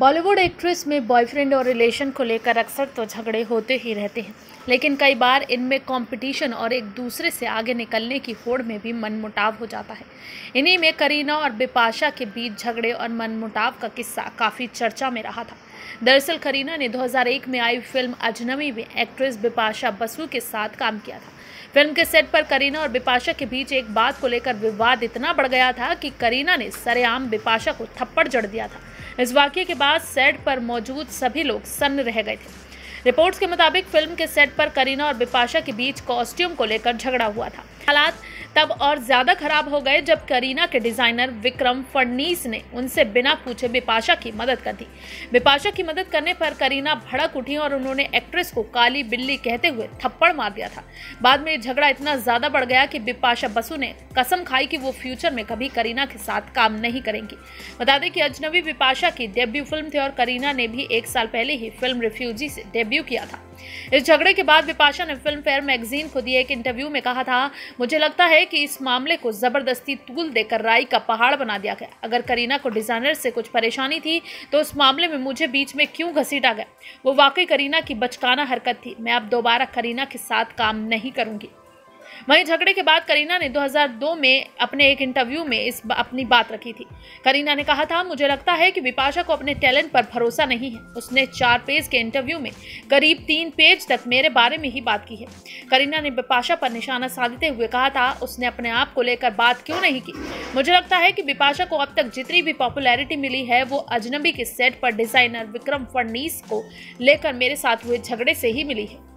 Bollywood actress में boyfriend और relation को लेकर अक्सर तो झगड़े होते ही रहते हैं, लेकिन कई बार इनमें कंपटीशन और एक दूसरे से आगे निकलने की होड़ में भी मनमुटाव हो जाता है। इन्हीं में करीना और बिपाशा के बीच झगड़े और मनमुटाव का किस्सा काफ़ी चर्चा में रहा था। दरअसल करीना ने 2001 में आई फिल्म अजनबी में एक्ट्रेस बिपाशा बसु के साथ काम किया था। फिल्म के सेट पर करीना और बिपाशा के बीच एक बात को लेकर विवाद इतना बढ़ गया था कि करीना ने सरेआम बिपाशा को थप्पड़ जड़ दिया था। इस वाकये के बाद सेट पर मौजूद सभी लोग सन्न रह गए थे। रिपोर्ट्स के मुताबिक फिल्म के सेट पर करीना और बिपाशा के बीच कॉस्ट्यूम को लेकर झगड़ा हुआ था। हालात तब और ज्यादा खराब हो गए जब करीना के डिजाइनर विक्रम फडनीस ने उनसे बिना पूछे बिपाशा की मदद कर दी। बिपाशा की मदद करने पर करीना भड़क उठी और उन्होंने एक्ट्रेस को काली बिल्ली कहते हुए थप्पड़ मार दिया था। बाद में झगड़ा इतना ज्यादा बढ़ गया कि बिपाशा बसु ने कसम खाई कि वो फ्यूचर में कभी करीना के साथ काम नहीं करेंगी। बता दें कि अजनबी बिपाशा की डेब्यू फिल्म थी और करीना ने भी 1 साल पहले ही फिल्म रिफ्यूजी से डेब्यू किया था। इस झगड़े के बाद बिपाशा ने फिल्म फेयर मैगजीन को दिए एक इंटरव्यू में कहा था, मुझे लगता है कि इस मामले को जबरदस्ती तूल देकर राई का पहाड़ बना दिया गया। अगर करीना को डिजाइनर से कुछ परेशानी थी तो उस मामले में मुझे बीच में क्यों घसीटा गया। वो वाकई करीना की बचकाना हरकत थी। मैं अब दोबारा करीना के साथ काम नहीं करूंगी। वहीं झगड़े के बाद करीना ने 2002 में अपने एक इंटरव्यू में अपनी बात रखी थी। करीना ने कहा था, मुझे लगता है कि बिपाशा को अपने टैलेंट पर भरोसा नहीं है। उसने 4 पेज के इंटरव्यू में करीब 3 पेज तक मेरे बारे में ही बात की है। करीना ने बिपाशा पर निशाना साधते हुए कहा था, उसने अपने आप को लेकर बात क्यों नहीं की। मुझे लगता है कि बिपाशा को अब तक जितनी भी पॉपुलैरिटी मिली है वो अजनबी के सेट पर डिजाइनर विक्रम फडनीस को लेकर मेरे साथ हुए झगड़े से ही मिली है।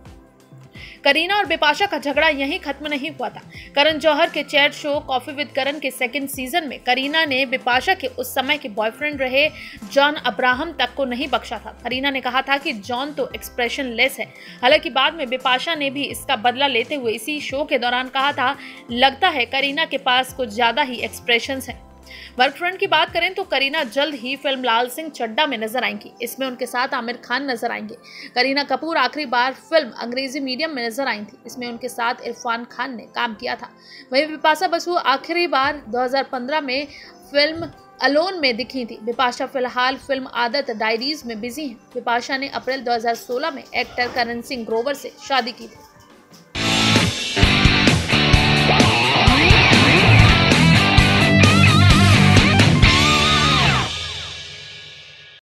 करीना और बिपाशा का झगड़ा यहीं खत्म नहीं हुआ था। करण जौहर के chat show coffee with Karan के 2nd सीजन में करीना ने बिपाशा के उस समय के बॉयफ्रेंड रहे जॉन अब्राहम तक को नहीं बख्शा था। करीना ने कहा था कि जॉन तो एक्सप्रेशन लेस है। हालांकि बाद में बिपाशा ने भी इसका बदला लेते हुए इसी शो के दौरान कहा था, लगता है करीना के पास कुछ ज्यादा ही एक्सप्रेशंस हैं। वर्क फ्रंट की बात करें तो करीना जल्द ही फिल्म लाल सिंह चड्ढा में नजर आएंगी। इसमें उनके साथ आमिर खान नजर आएंगे। करीना कपूर आखिरी बार फिल्म अंग्रेजी मीडियम में नजर आई थी। इसमें उनके साथ इरफान खान ने काम किया था। वहीं बिपाशा बसु आखिरी बार 2015 में फिल्म अलोन में दिखी थी। बिपाशा फिलहाल फिल्म आदत डायरीज में बिजी हैं। बिपाशा ने अप्रैल 2016 में एक्टर करण सिंह ग्रोवर से शादी की थी।